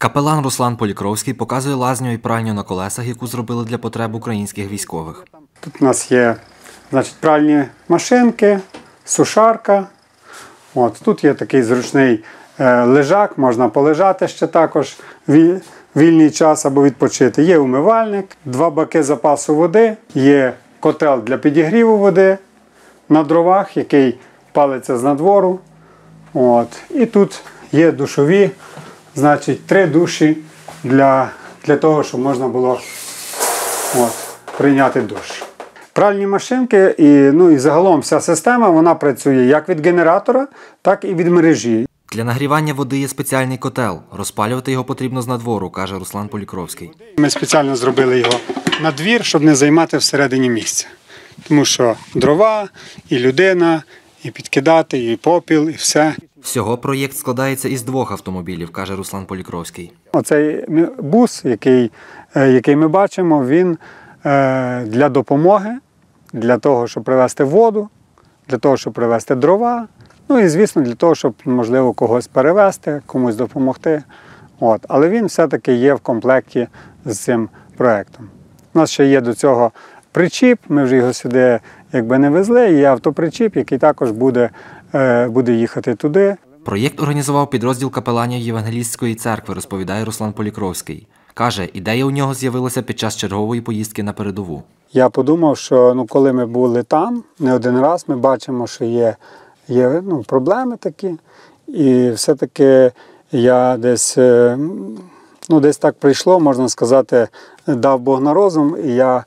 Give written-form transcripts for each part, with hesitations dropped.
Капелан Руслан Полікровський показує лазню і пральню на колесах, яку зробили для потреб українських військових. Тут у нас є, пральні машинки, сушарка. Тут є такий зручний лежак, можна полежати ще також вільний час або відпочити. Є умивальник, 2 баки запасу води, є котел для підігріву води на дровах, який палиться з надвору. І тут є душові, 3 душі для того, щоб можна було прийняти душ. Пральні машинки і загалом вся система, вона працює як від генератора, так і від мережі. Для нагрівання води є спеціальний котел. Розпалювати його потрібно з надвору, каже Руслан Полікровський. Ми спеціально зробили його на двір, щоб не займати всередині місця. Тому що дрова, і людина, і підкидати, і попіл, і все. Всього проєкт складається із 2 автомобілів, каже Руслан Полікровський. Оцей бус, який ми бачимо, він для допомоги, для того, щоб привезти воду, для того, щоб привезти дрова, і, звісно, для того, щоб, можливо, когось перевезти, комусь допомогти. Але він все-таки є в комплекті з цим проєктом. У нас ще є до цього причіп, ми вже його сюди не везли, є автопричіп, який також буде їхати туди. Проєкт організував підрозділ капеланів Євангелістської церкви, розповідає Руслан Полікровський. Каже, ідея у нього з'явилася під час чергової поїздки на передову. Я подумав, що коли ми були там, не один раз, ми бачимо, що є проблеми такі. І все-таки я десь так прийшло, можна сказати, дав Бог на розум, і я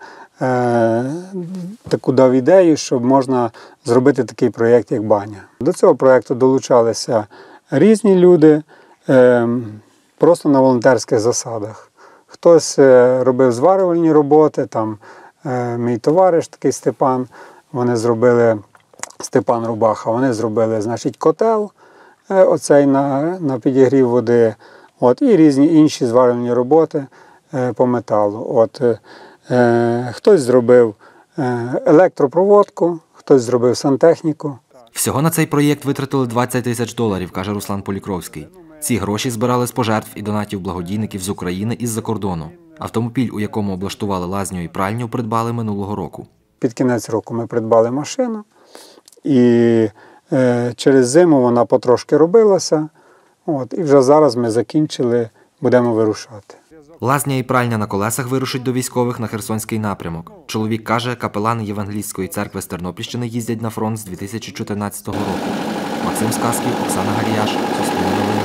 таку дав ідею, щоб можна зробити такий проєкт, як баня. До цього проєкту долучалися різні люди, просто на волонтерських засадах. Хтось робив зварювальні роботи, там мій товариш такий Степан, Степан Рубаха, вони зробили, котел оцей на підігрів води, і різні інші зварювальні роботи по металу. Хтось зробив електропроводку, хтось зробив сантехніку. Всього на цей проєкт витратили $20 000, каже Руслан Полікровський. Ці гроші збирали з пожертв і донатів благодійників з України і з-за кордону. Автомобіль, у якому облаштували лазню і пральню, придбали минулого року. Під кінець року ми придбали машину, і через зиму вона потрошки робилася. І вже зараз ми закінчили, будемо вирушати. Лазня і пральня на колесах вирушить до військових на Херсонський напрямок. Чоловік каже, капелани Євангелістської церкви з Тернопільщини їздять на фронт з 2014 року. Максим Сказків, Оксана Галіяш, Суспільне новини.